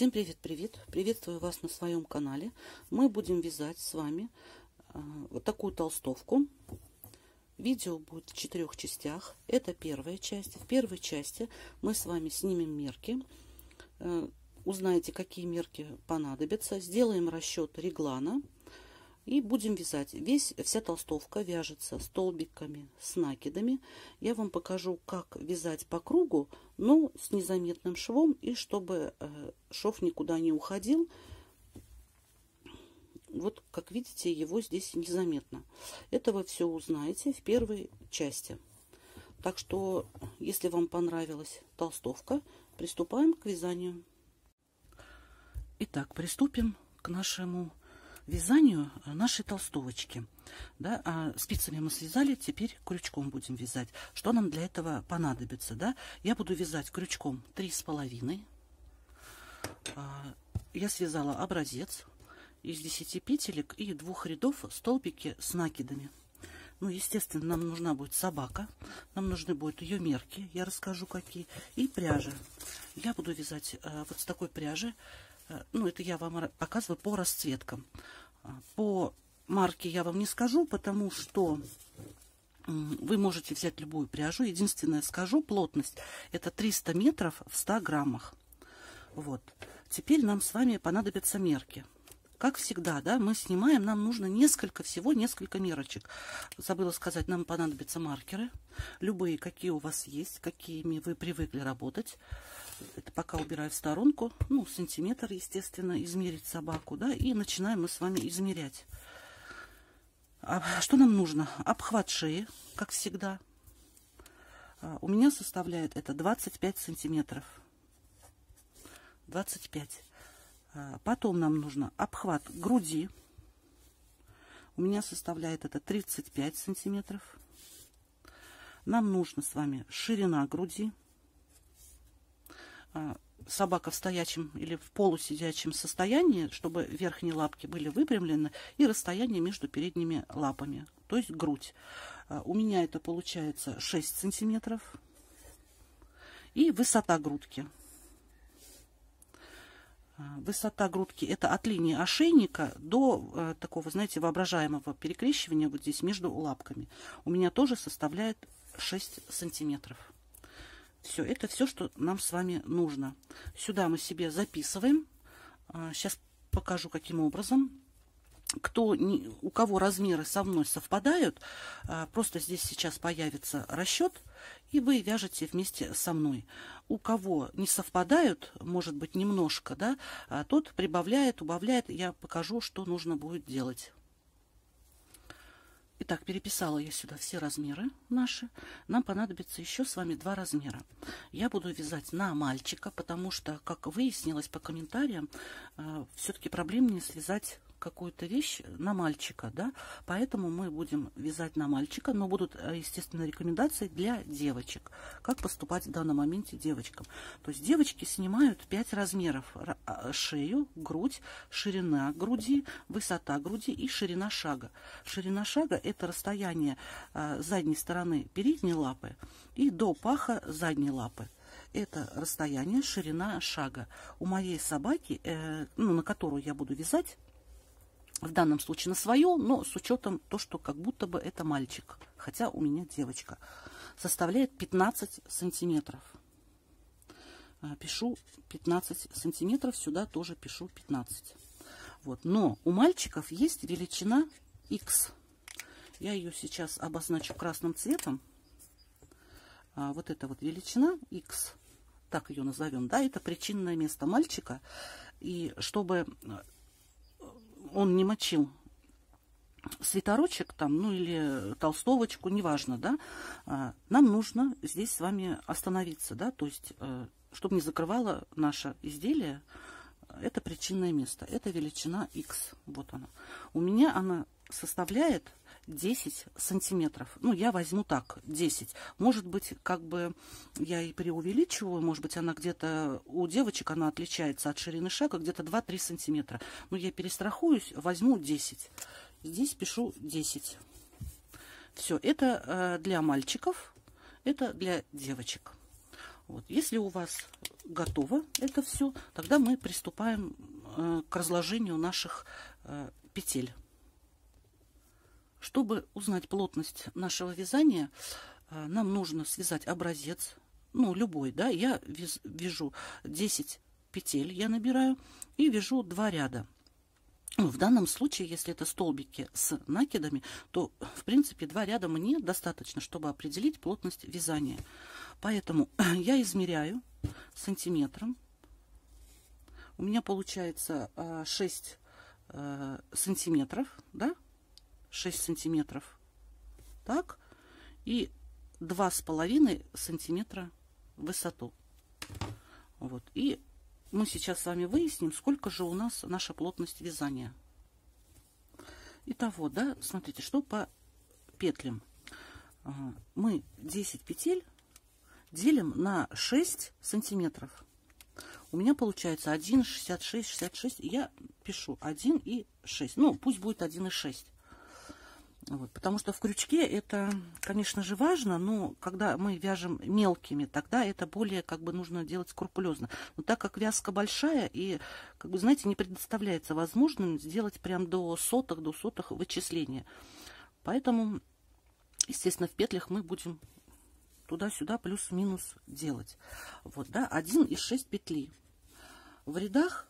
Всем привет-привет! Приветствую вас на своем канале. Мы будем вязать с вами вот такую толстовку. Видео будет в 4 частях. Это первая часть. В первой части мы с вами снимем мерки. Узнаете, какие мерки понадобятся. Сделаем расчет реглана. И будем вязать. Вся толстовка вяжется столбиками с накидами. Я вам покажу, как вязать по кругу, но с незаметным швом, и чтобы шов никуда не уходил. Вот, как видите, его здесь незаметно. Это вы все узнаете в первой части. Так что, если вам понравилась толстовка, приступаем к вязанию. Итак, приступим к нашему вязанию нашей толстовочки. Да, спицами мы связали, теперь крючком будем вязать. Что нам для этого понадобится? Да? Я буду вязать крючком 3,5. Я связала образец из 10 петелек и 2 рядов столбики с накидами. Ну, естественно, нам нужна будет собака, нам нужны будут ее мерки, я расскажу какие, и пряжа. Я буду вязать вот с такой пряжи. Ну, это я вам показываю по расцветкам. По марке я вам не скажу, потому что вы можете взять любую пряжу. Единственное, скажу, плотность это 300 метров в 100 граммах. Вот. Теперь нам с вами понадобятся мерки. Как всегда, да, мы снимаем, нам нужно всего несколько мерочек. Забыла сказать, нам понадобятся маркеры. Любые, какие у вас есть, какими вы привыкли работать. Это пока убираю в сторонку. Ну, сантиметр, естественно, измерить собаку, да, и начинаем мы с вами измерять. Что нам нужно? Обхват шеи, как всегда. У меня составляет это 25 сантиметров. 25. Потом нам нужно обхват груди. У меня составляет это 35 сантиметров. Нам нужно с вами ширина груди. Собака в стоячем или в полусидячем состоянии, чтобы верхние лапки были выпрямлены, и расстояние между передними лапами, то есть грудь. У меня это получается 6 сантиметров. И высота грудки. Высота грудки это от линии ошейника до такого, знаете, воображаемого перекрещивания вот здесь между лапками. У меня тоже составляет 6 сантиметров. Все, это все, что нам с вами нужно. Сюда мы себе записываем. Сейчас покажу, каким образом. У кого размеры со мной совпадают, просто здесь сейчас появится расчет, и вы вяжете вместе со мной. У кого не совпадают, может быть, немножко, да, тот прибавляет, убавляет. Я покажу, что нужно будет делать. Итак, переписала я сюда все размеры наши. Нам понадобится еще с вами 2 размера. Я буду вязать на мальчика, потому что, как выяснилось по комментариям, все-таки проблемнее связать какую-то вещь на мальчика, да, поэтому мы будем вязать на мальчика, но будут, естественно, рекомендации для девочек, как поступать в данном моменте девочкам. То есть девочки снимают 5 размеров: шею, грудь, ширина груди, высота груди и ширина шага. Ширина шага это расстояние задней стороны передней лапы и до паха задней лапы. Это расстояние, ширина шага. У моей собаки, на которую я буду вязать, в данном случае на свою, но с учетом то, что как будто бы это мальчик, хотя у меня девочка, составляет 15 сантиметров. Пишу 15 сантиметров, сюда тоже пишу 15. Вот. Но у мальчиков есть величина X. Я ее сейчас обозначу красным цветом. Вот эта вот величина X, так ее назовем, да, это причинное место мальчика. И чтобы он не мочил свитерочек там, ну или толстовочку, неважно, да, нам нужно здесь с вами остановиться, да, то есть, чтобы не закрывало наше изделие, это причинное место, это величина X, вот она. У меня она составляет 10 сантиметров. Ну, я возьму так, 10. Может быть, как бы я и преувеличиваю, может быть, она где-то, у девочек она отличается от ширины шага где-то 2-3 сантиметра. Но я перестрахуюсь, возьму 10. Здесь пишу 10. Все, это для мальчиков, это для девочек. Вот. Если у вас готово это все, тогда мы приступаем к разложению наших петель. Чтобы узнать плотность нашего вязания, нам нужно связать образец, ну, любой, да, я вяжу 10 петель, я набираю, и вяжу 2 ряда. В данном случае, если это столбики с накидами, то, в принципе, 2 ряда мне достаточно, чтобы определить плотность вязания. Поэтому я измеряю сантиметром. У меня получается 6 сантиметров, да, 6 сантиметров, так, и 2,5 сантиметра в высоту. Вот, и мы сейчас с вами выясним, сколько же у нас наша плотность вязания. Итого, да, смотрите, что по петлям. Мы 10 петель делим на 6 сантиметров. У меня получается 1,66, 66. Я пишу 1,6. Ну, пусть будет 1,6. Вот, потому что в крючке это, конечно же, важно, но когда мы вяжем мелкими, тогда это более, как бы, нужно делать скрупулезно. Но так как вязка большая и, как бы, знаете, не предоставляется возможность сделать прям до сотых вычисления. Поэтому, естественно, в петлях мы будем туда-сюда плюс-минус делать. Вот, да, 1,6 петли. В рядах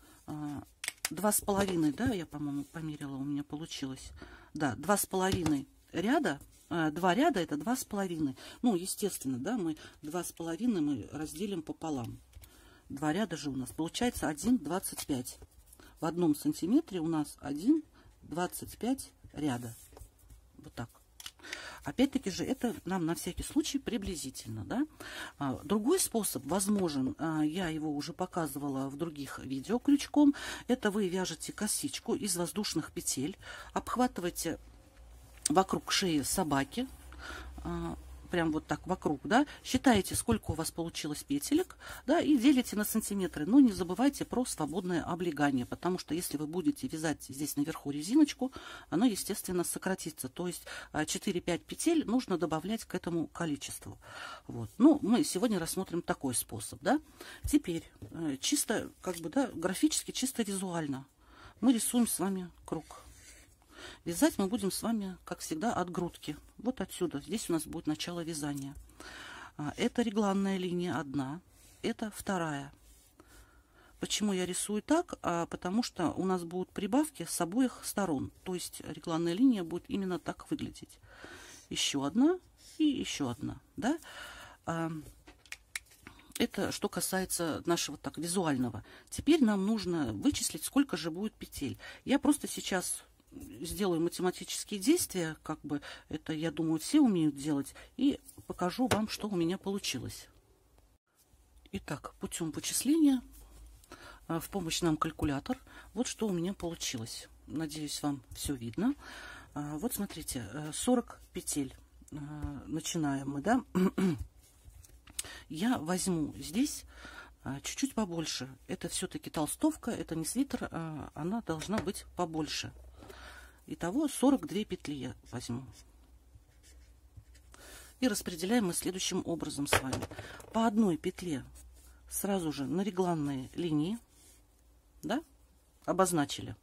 2,5, да, я, по-моему, померила, у меня получилось. Да, 2,5 ряда, 2 ряда это 2,5. Ну, естественно, да, мы 2,5 мы разделим пополам. 2 ряда же у нас получается 1,25. В одном сантиметре у нас 1,25 ряда. Вот так. Опять-таки же, это нам на всякий случай приблизительно, да. Другой способ возможен, я его уже показывала в других видео крючком. Это вы вяжете косичку из воздушных петель, обхватываете вокруг шеи собаки, прям вот так вокруг, да, считаете, сколько у вас получилось петелек, да, и делите на сантиметры. Но не забывайте про свободное облегание, потому что если вы будете вязать здесь наверху резиночку, оно, естественно, сократится. То есть 4-5 петель нужно добавлять к этому количеству. Вот. Ну, мы сегодня рассмотрим такой способ, да. Теперь чисто, как бы, да, графически, чисто визуально мы рисуем с вами круг. Вязать мы будем с вами, как всегда, от грудки. Вот отсюда. Здесь у нас будет начало вязания. Это регланная линия одна, это вторая. Почему я рисую так? Потому что у нас будут прибавки с обоих сторон. То есть регланная линия будет именно так выглядеть. Еще одна и еще одна. Да? Это что касается нашего так визуального. Теперь нам нужно вычислить, сколько же будет петель. Я просто сейчас сделаю математические действия, как бы это, я думаю, все умеют делать, и покажу вам, что у меня получилось. Итак, путем вычисления в помощь нам калькулятор. Вот что у меня получилось. Надеюсь, вам все видно. Вот смотрите, 40 петель. Начинаем мы, да? Я возьму здесь чуть-чуть побольше. Это все-таки толстовка, это не свитер, она должна быть побольше. Итого 42 петли я возьму. И распределяем мы следующим образом с вами. По одной петле сразу же на регланные линии, да, обозначили.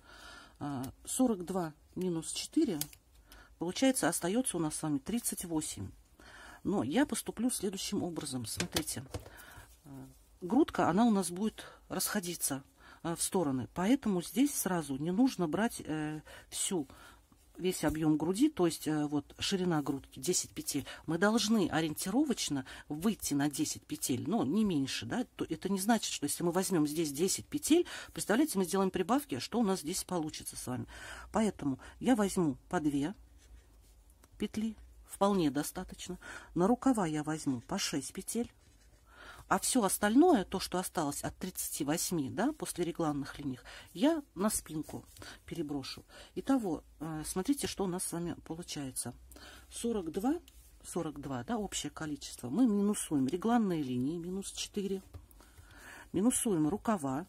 42 минус 4, получается, остается у нас с вами 38. Но я поступлю следующим образом. Смотрите, грудка, она у нас будет расходиться в стороны, поэтому здесь сразу не нужно брать весь объем груди, то есть вот ширина грудки 10 петель. Мы должны ориентировочно выйти на 10 петель, но не меньше, да. Это не значит, что если мы возьмем здесь 10 петель, представляете, мы сделаем прибавки, что у нас здесь получится с вами. Поэтому я возьму по 2 петли, вполне достаточно. На рукава я возьму по 6 петель. А все остальное, то, что осталось от 38, да, после регланных линий, я на спинку переброшу. Итого, смотрите, что у нас с вами получается. 42, да, общее количество. Мы минусуем регланные линии, минус 4. Минусуем рукава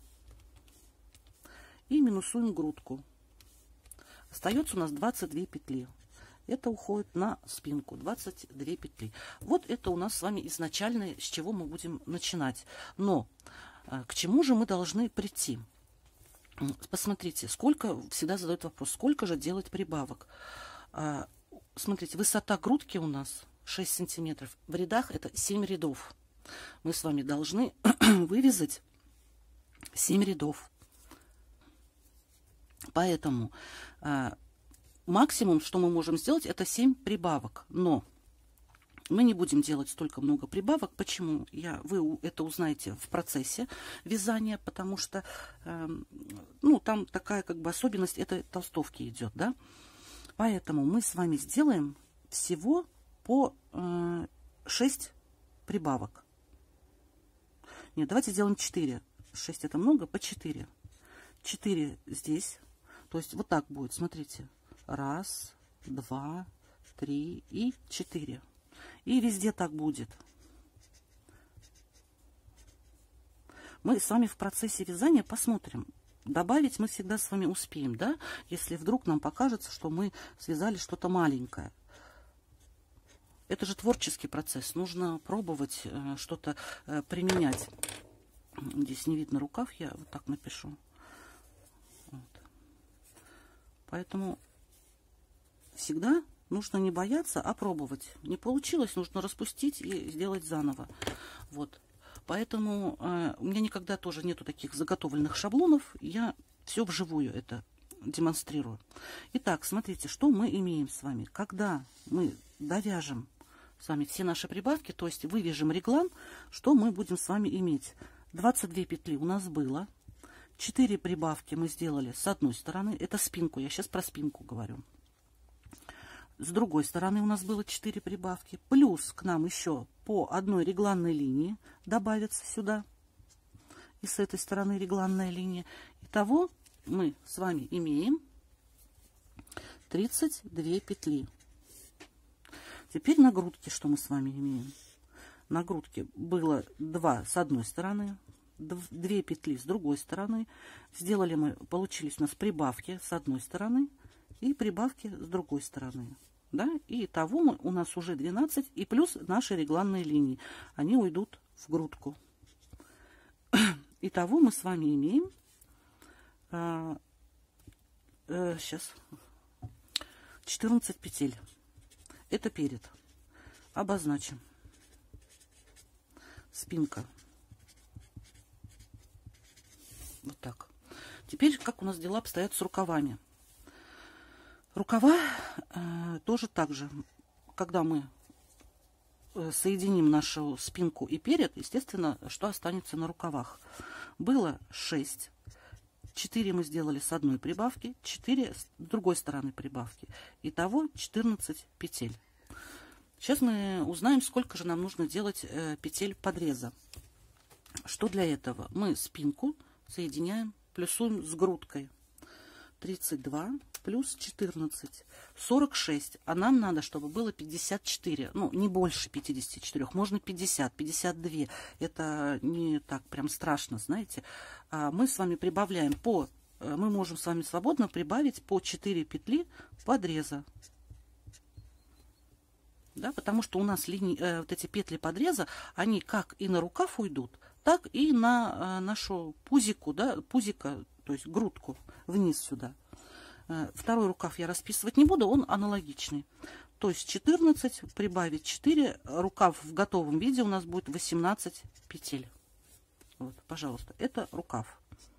и минусуем грудку. Остается у нас 22 петли. Это уходит на спинку, 22 петли. Вот это у нас с вами изначально, с чего мы будем начинать. Но к чему же мы должны прийти? Посмотрите, сколько, всегда задают вопрос, сколько же делать прибавок. Смотрите, высота грудки у нас 6 сантиметров. В рядах это 7 рядов. Мы с вами должны вывязать 7 рядов. Поэтому максимум, что мы можем сделать, это 7 прибавок. Но мы не будем делать столько много прибавок. Почему? Вы это узнаете в процессе вязания, потому что ну, там такая как бы особенность этой толстовки идет, да? Поэтому мы с вами сделаем всего по 6 прибавок. Нет, давайте сделаем 4. 6 это много, по 4. 4 здесь. То есть вот так будет, смотрите. 1, 2, 3 и 4. И везде так будет. Мы с вами в процессе вязания посмотрим. Добавить мы всегда с вами успеем, да? Если вдруг нам покажется, что мы связали что-то маленькое. Это же творческий процесс. Нужно пробовать что-то применять. Здесь не видно рукав, я вот так напишу. Вот. Поэтому всегда нужно не бояться, а пробовать. Не получилось, нужно распустить и сделать заново. Вот. Поэтому у меня никогда тоже нету таких заготовленных шаблонов. Я все вживую это демонстрирую. Итак, смотрите, что мы имеем с вами. Когда мы довяжем с вами все наши прибавки, то есть вывяжем реглан, что мы будем с вами иметь? 22 петли у нас было. 4 прибавки мы сделали с одной стороны. Это спинку, я сейчас про спинку говорю. С другой стороны у нас было 4 прибавки. Плюс к нам еще по одной регланной линии добавится сюда. И с этой стороны регланная линия. Итого мы с вами имеем 32 петли. Теперь на грудке что мы с вами имеем? На грудке было 2 с одной стороны, 2 петли с другой стороны. Сделали мы, получились у нас прибавки с одной стороны и прибавки с другой стороны. Да? И итого у нас уже 12, и плюс наши регланные линии. Они уйдут в грудку. Итого мы с вами имеем сейчас 14 петель. Это перед. Обозначим. Спинка. Вот так. Теперь как у нас дела обстоят с рукавами. Рукава тоже так же. Когда мы соединим нашу спинку и перед, естественно, что останется на рукавах. Было 6. 4 мы сделали с одной прибавки, 4 с другой стороны прибавки. Итого 14 петель. Сейчас мы узнаем, сколько же нам нужно делать петель подреза. Что для этого? Мы спинку соединяем, плюсуем с грудкой. 32 плюс 14, 46. А нам надо, чтобы было 54. Ну, не больше 54. Можно 50, 52. Это не так прям страшно, знаете. Мы с вами прибавляем мы можем с вами свободно прибавить по 4 петли подреза. Да, потому что у нас вот эти петли подреза, они как и на рукав уйдут, так и на нашу пузику, да, пузика, то есть грудку вниз сюда. Второй рукав я расписывать не буду, он аналогичный. То есть 14 прибавить 4, рукав в готовом виде у нас будет 18 петель. Вот, пожалуйста, это рукав.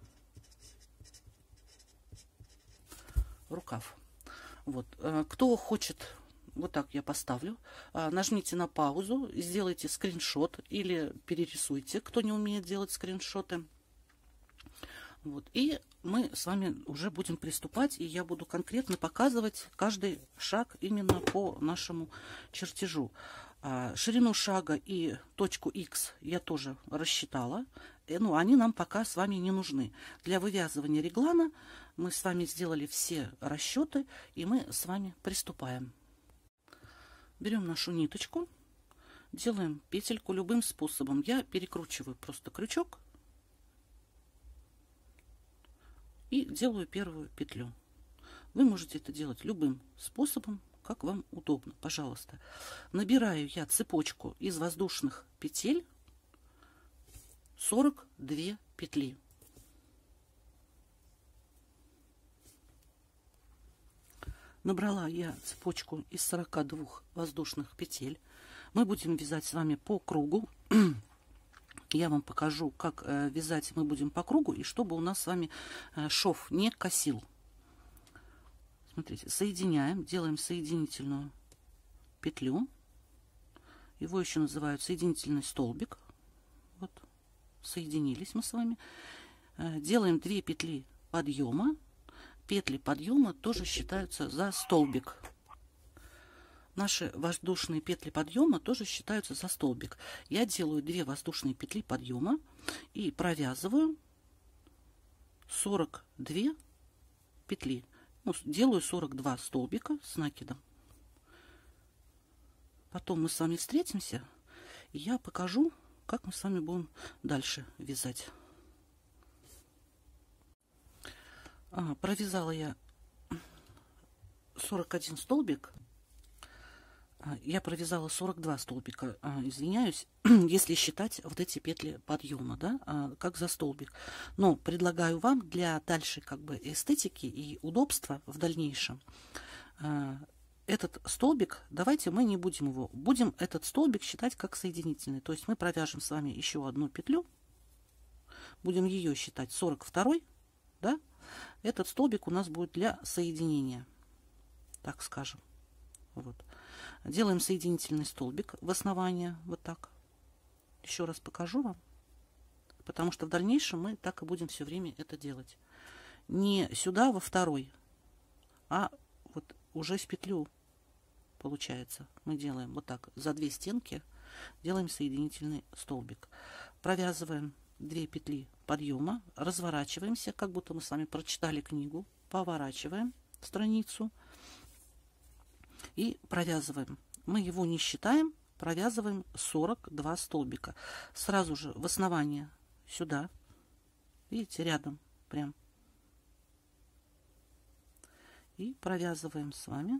Рукав. Вот, кто хочет... Вот так я поставлю. Нажмите на паузу, сделайте скриншот или перерисуйте, кто не умеет делать скриншоты. Вот. И мы с вами уже будем приступать, и я буду конкретно показывать каждый шаг именно по нашему чертежу. Ширину шага и точку X я тоже рассчитала. Но они нам пока с вами не нужны. Для вывязывания реглана мы с вами сделали все расчеты, и мы с вами приступаем. Берем нашу ниточку, делаем петельку любым способом. Я перекручиваю просто крючок и делаю первую петлю. Вы можете это делать любым способом, как вам удобно, пожалуйста. Набираю я цепочку из воздушных петель 42 петли. Набрала я цепочку из 42 воздушных петель. Мы будем вязать с вами по кругу. Я вам покажу, как вязать мы будем по кругу, и чтобы у нас с вами шов не косил. Смотрите, соединяем, делаем соединительную петлю. Его еще называют соединительный столбик. Вот, соединились мы с вами. Делаем 2 петли подъема. Петли подъема тоже считаются за столбик. Наши воздушные петли подъема тоже считаются за столбик. Я делаю 2 воздушные петли подъема и провязываю 42 петли. Ну, делаю 42 столбика с накидом. Потом мы с вами встретимся, и я покажу, как мы с вами будем дальше вязать. Провязала я 41 столбик. Я провязала 42 столбика, извиняюсь, если считать вот эти петли подъема, да, как за столбик. Но предлагаю вам для дальшей как бы эстетики и удобства в дальнейшем этот столбик, давайте мы не будем его, будем этот столбик считать как соединительный. То есть мы провяжем с вами еще одну петлю, будем ее считать 42-й, да, этот столбик у нас будет для соединения, так скажем, вот. Делаем соединительный столбик в основание, вот так. Еще раз покажу вам, потому что в дальнейшем мы так и будем все время это делать. Не сюда во второй, а вот уже в петлю, получается. Мы делаем вот так, за 2 стенки делаем соединительный столбик. Провязываем 2 петли подъема, разворачиваемся, как будто мы с вами прочитали книгу, поворачиваем страницу. И провязываем. Мы его не считаем, провязываем 42 столбика. Сразу же в основание сюда. Видите, рядом прям. И провязываем с вами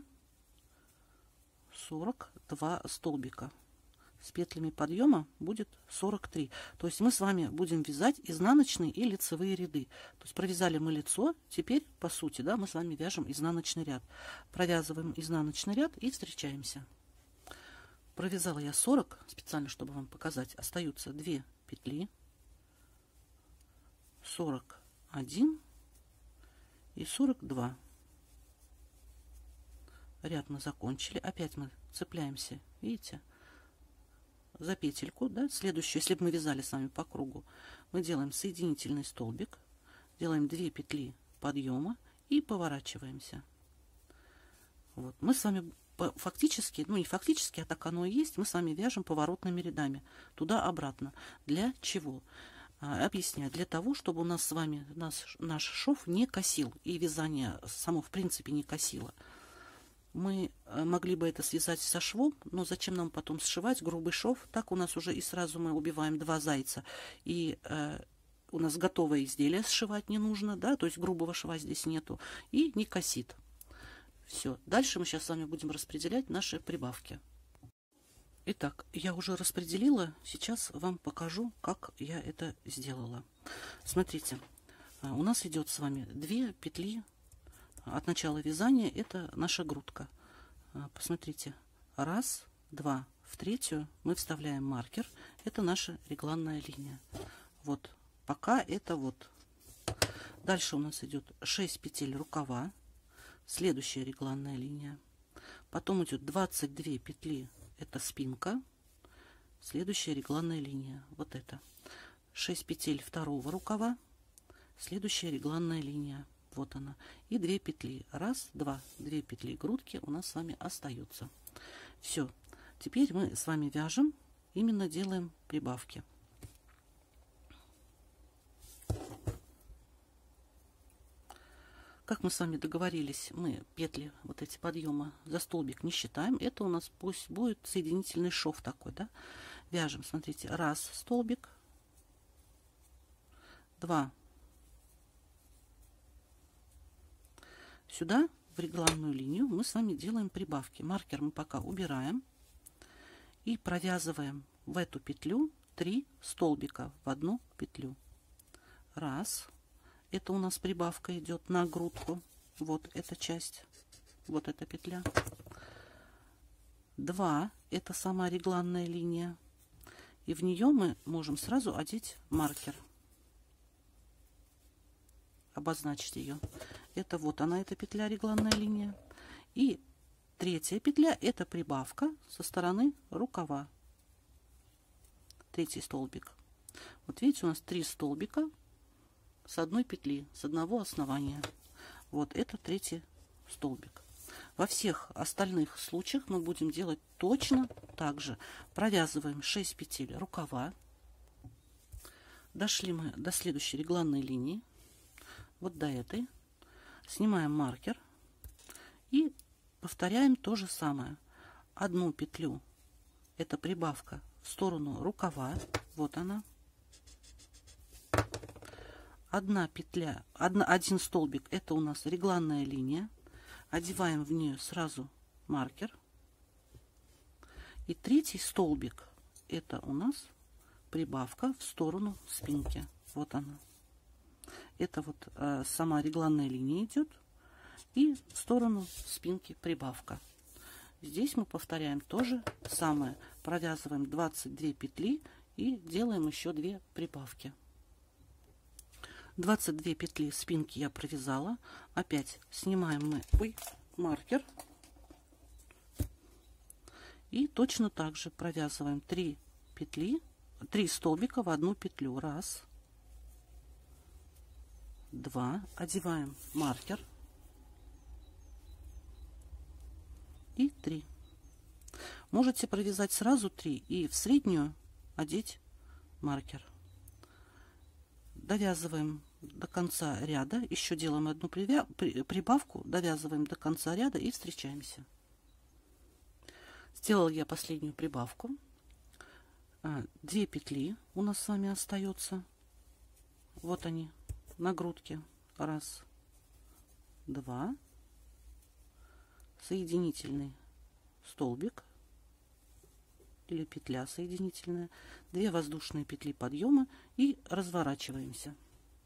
42 столбика. С петлями подъема будет 43. То есть мы с вами будем вязать изнаночные и лицевые ряды. То есть провязали мы лицо, теперь по сути, да, мы с вами вяжем изнаночный ряд. Провязываем изнаночный ряд и встречаемся. Провязала я 40, специально чтобы вам показать. Остаются 2 петли, 41 и 42. Ряд мы закончили. Опять мы цепляемся, видите, за петельку, да, следующую, если бы мы вязали с вами по кругу, мы делаем соединительный столбик, делаем 2 петли подъема и поворачиваемся. Вот. Мы с вами фактически, ну не фактически, а так оно и есть, мы с вами вяжем поворотными рядами, туда-обратно. Для чего? Объясняю. Для того, чтобы у нас с вами наш шов не косил, и вязание само в принципе не косило. Мы могли бы это связать со швом, но зачем нам потом сшивать грубый шов? Так у нас уже и сразу мы убиваем 2 зайца. И у нас готовое изделие сшивать не нужно, да, то есть грубого шва здесь нету. И не косит. Все. Дальше мы сейчас с вами будем распределять наши прибавки. Итак, я уже распределила. Сейчас вам покажу, как я это сделала. Смотрите, у нас идет с вами 2 петли. От начала вязания это наша грудка. Посмотрите, 1, 2, в 3 мы вставляем маркер, это наша регланная линия. Вот, пока это вот. Дальше у нас идет 6 петель рукава, следующая регланная линия. Потом идет 22 петли, это спинка, следующая регланная линия, вот это. 6 петель второго рукава, следующая регланная линия. Вот она. И 2 петли. 1, 2. 2 петли грудки у нас с вами остаются. Все. Теперь мы с вами вяжем, именно делаем прибавки. Как мы с вами договорились, мы петли вот эти подъема за столбик не считаем. Это у нас пусть будет соединительный шов такой, да. Вяжем, смотрите, 1 столбик, 2. Сюда в регланную линию мы с вами делаем прибавки. Маркер мы пока убираем и провязываем в эту петлю 3 столбика в одну петлю. Раз. Это у нас прибавка идет на грудку. Вот эта часть. Вот эта петля. 2. Это сама регланная линия. И в нее мы можем сразу одеть маркер. Обозначить ее. Это вот она, эта петля, регланная линия. И третья петля — это прибавка со стороны рукава. Третий столбик. Вот видите, у нас 3 столбика с одной петли, с одного основания. Вот это третий столбик. Во всех остальных случаях мы будем делать точно так же. Провязываем 6 петель рукава. Дошли мы до следующей регланной линии. Вот до этой. Снимаем маркер. И повторяем то же самое. Одну петлю — это прибавка в сторону рукава. Вот она. Одна петля, один столбик — это у нас регланная линия. Одеваем в нее сразу маркер. И третий столбик — это у нас прибавка в сторону спинки. Вот она. Это вот сама регланная линия идет. И в сторону спинки прибавка. Здесь мы повторяем то же самое. Провязываем 22 петли и делаем еще 2 прибавки. 22 петли спинки я провязала. Опять снимаем мы маркер. И точно так же провязываем 3 петли, 3 столбика в одну петлю. Раз, 2. Одеваем маркер. И 3. Можете провязать сразу 3 и в среднюю одеть маркер. Довязываем до конца ряда, еще делаем одну прибавку, довязываем до конца ряда и встречаемся. Сделала я последнюю прибавку. 2 петли у нас с вами остается. Вот они на грудке. Раз, 2. Соединительный столбик или петля соединительная, 2 воздушные петли подъема и разворачиваемся.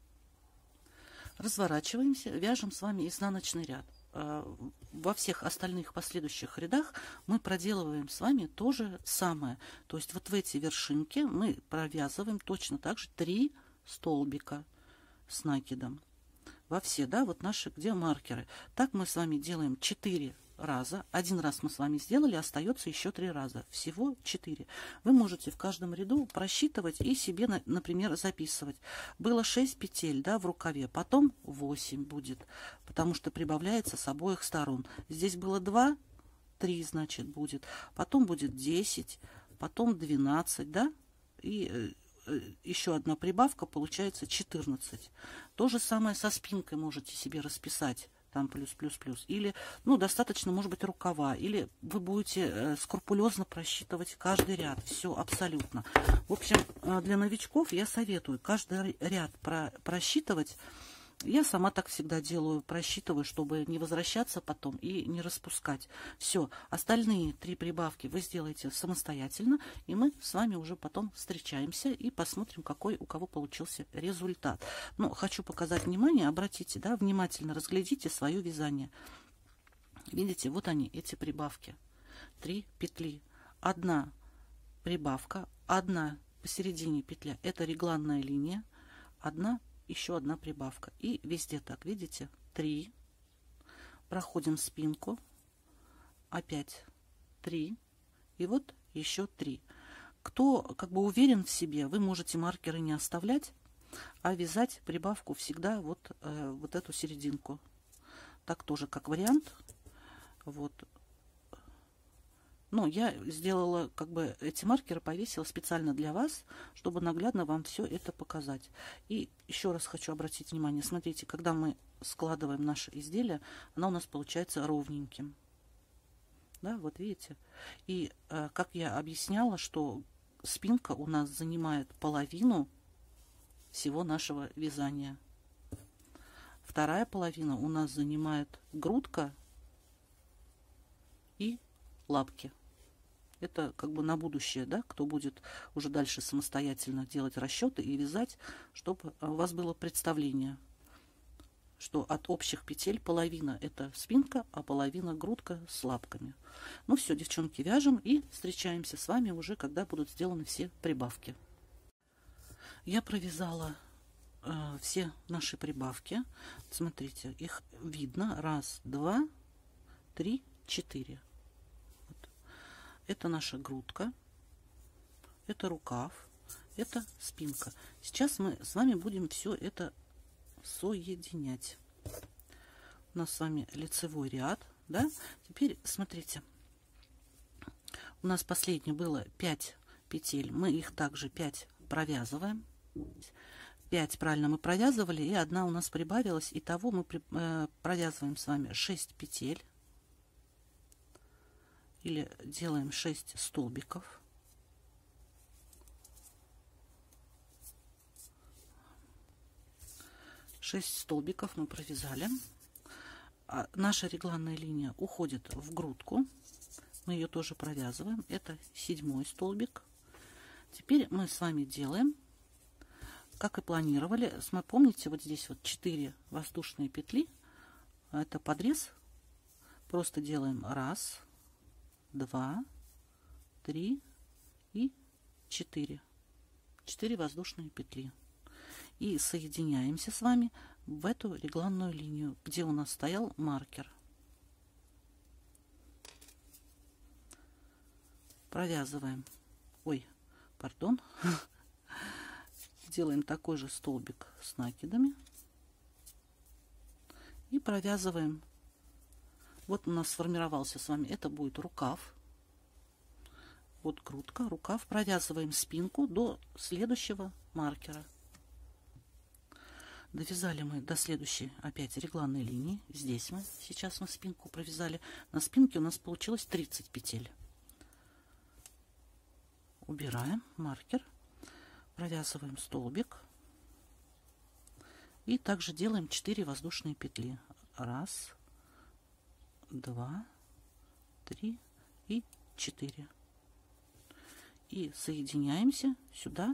Разворачиваемся, вяжем с вами изнаночный ряд. Во всех остальных последующих рядах мы проделываем с вами то же самое. То есть вот в эти вершинки мы провязываем точно так же 3 столбика с накидом. Во все, да, вот наши, где маркеры. Так мы с вами делаем 4 раза. Один раз мы с вами сделали, остается еще 3 раза. Всего 4. Вы можете в каждом ряду просчитывать и себе, например, записывать. Было 6 петель, да, в рукаве, потом 8 будет, потому что прибавляется с обоих сторон. Здесь было 2, 3, значит, будет. Потом будет 10, потом 12, да, и еще одна прибавка, получается 14. То же самое со спинкой можете себе расписать. Там плюс. Или, ну, достаточно, может быть, рукава. Или вы будете скрупулезно просчитывать каждый ряд. Все абсолютно. В общем, для новичков я советую каждый ряд просчитывать. Я сама так всегда делаю, просчитываю, чтобы не возвращаться потом и не распускать. Все, остальные 3 прибавки вы сделаете самостоятельно, и мы с вами уже потом встречаемся и посмотрим, какой у кого получился результат. Но хочу показать внимание, обратите, да, внимательно разглядите свое вязание. Видите, вот они, эти прибавки. 3 петли, 1 прибавка, 1 посередине петля, это регланная линия, 1 еще 1 прибавка. И везде так, видите, 3. Проходим спинку. Опять 3. И вот еще 3. Кто как бы уверен в себе, вы можете маркеры не оставлять, а вязать прибавку всегда вот, вот эту серединку. Так тоже как вариант. Вот. Но я сделала, как бы, эти маркеры повесила специально для вас, чтобы наглядно вам все это показать. И еще раз хочу обратить внимание, смотрите, когда мы складываем наше изделие, оно у нас получается ровненьким. Да, вот видите. И как я объясняла, что спинка у нас занимает половину всего нашего вязания. Вторая половина у нас занимает грудка и лапки. Это как бы на будущее, да, кто будет уже дальше самостоятельно делать расчеты и вязать, чтобы у вас было представление, что от общих петель половина это спинка, а половина грудка с лапками. Ну все, девчонки, вяжем и встречаемся с вами уже, когда будут сделаны все прибавки. Я провязала все наши прибавки. Смотрите, их видно. 1, 2, 3, 4. Вот. Это наша грудка, это рукав, это спинка. Сейчас мы с вами будем все это соединять. У нас с вами лицевой ряд, да? Теперь смотрите, у нас последнее было 5 петель, мы их также 5 провязываем. 5 правильно мы провязывали, и 1 у нас прибавилась. Итого мы провязываем с вами 6 петель, или делаем 6 столбиков. Шесть столбиков мы провязали. Наша регланная линия уходит в грудку. Мы ее тоже провязываем. Это 7-й столбик. Теперь мы с вами делаем, как и планировали. Помните, вот здесь вот 4 воздушные петли. Это подрез. Просто делаем 1, 2, 3 и 4. 4 воздушные петли. И соединяемся с вами в эту регланную линию, где у нас стоял маркер. Провязываем. Ой, пардон. Делаем такой же столбик с накидами. И провязываем. Вот у нас сформировался с вами. Это будет рукав. Вот грудка, рукав. Провязываем спинку до следующего маркера. Довязали мы до следующей опять регланной линии. Здесь сейчас мы спинку провязали. На спинке у нас получилось 30 петель. Убираем маркер, провязываем столбик и также делаем 4 воздушные петли. 1, 2, 3 и 4. И соединяемся сюда,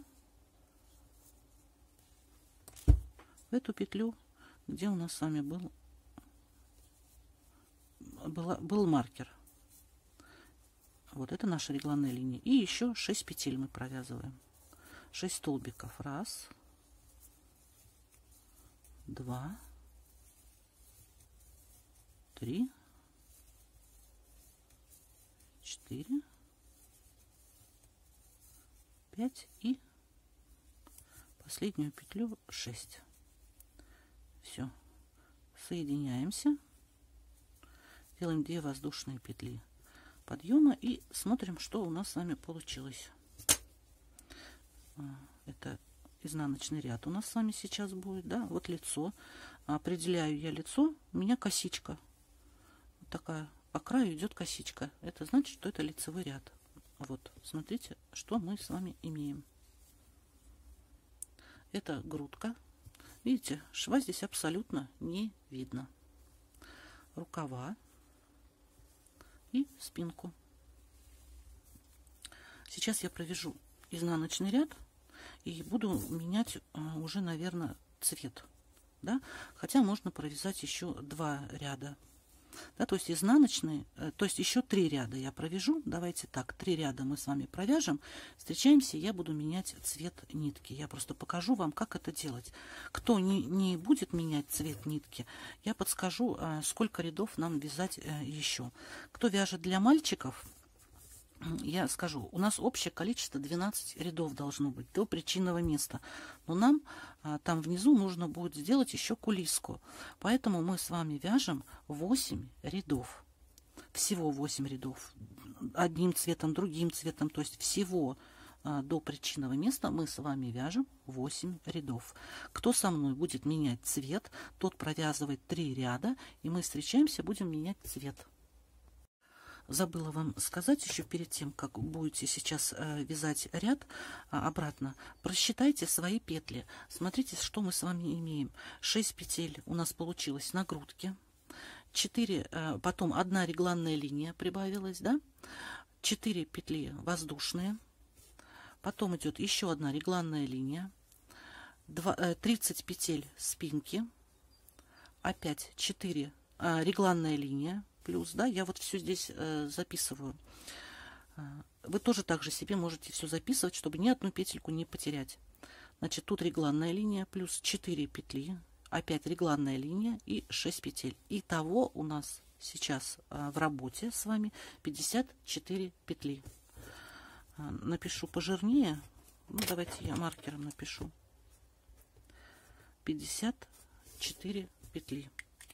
в эту петлю, где у нас с вами был маркер. Вот это наша регланная линия. И еще 6 петель мы провязываем. 6 столбиков. 1, 2, 3, 4, 5 и последнюю петлю 6. Все. Соединяемся. Делаем 2 воздушные петли подъема и смотрим, что у нас с вами получилось. Это изнаночный ряд у нас с вами сейчас будет, да, вот лицо. Определяю я лицо, у меня косичка. Вот такая, по краю идет косичка. Это значит, что это лицевой ряд. Вот, смотрите, что мы с вами имеем. Это грудка. Видите, шва здесь абсолютно не видно. Рукава и спинку. Сейчас я провяжу изнаночный ряд и буду менять уже, наверное, цвет. Да? Хотя можно провязать еще 2 ряда. Да, то есть изнаночные, то есть еще 3 ряда я провяжу. Давайте так, 3 ряда мы с вами провяжем. Встречаемся, я буду менять цвет нитки. Я просто покажу вам, как это делать. Кто не будет менять цвет нитки, я подскажу, сколько рядов нам вязать еще. Кто вяжет для мальчиков, я скажу, у нас общее количество 12 рядов должно быть до причинного места. Но нам там внизу нужно будет сделать еще кулиску. Поэтому мы с вами вяжем 8 рядов. Всего 8 рядов. Одним цветом, другим цветом. То есть всего до причинного места мы с вами вяжем 8 рядов. Кто со мной будет менять цвет, тот провязывает 3 ряда. И мы встречаемся, будем менять цвет. Забыла вам сказать еще перед тем, как будете сейчас вязать ряд обратно, просчитайте свои петли. Смотрите, что мы с вами имеем. 6 петель у нас получилось на грудке, 4, потом 1 регланная линия прибавилась, да, 4 петли воздушные, потом идет еще 1 регланная линия, 30 петель спинки, опять 4 регланная линия плюс, да, я вот все здесь записываю. Вы тоже также себе можете все записывать, чтобы ни одну петельку не потерять. Значит, тут регланная линия плюс 4 петли, опять регланная линия и 6 петель. Итого у нас сейчас в работе с вами 54 петли. Напишу пожирнее. Ну, давайте я маркером напишу. 54 петли.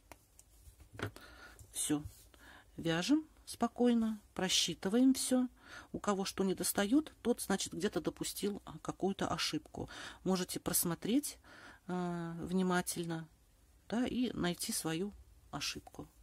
Все. Вяжем спокойно, просчитываем все. У кого что не достает, тот, значит, где-то допустил какую-то ошибку. Можете просмотреть внимательно, да, и найти свою ошибку.